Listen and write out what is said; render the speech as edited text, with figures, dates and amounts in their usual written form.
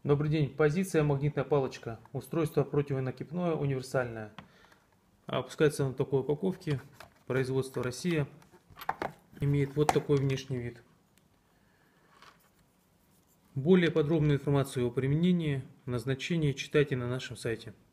Добрый день. Позиция магнитная палочка. Устройство противонакипное универсальное. Опускается на такой упаковке. Производство Россия. Имеет вот такой внешний вид. Более подробную информацию о применении, назначении читайте на нашем сайте.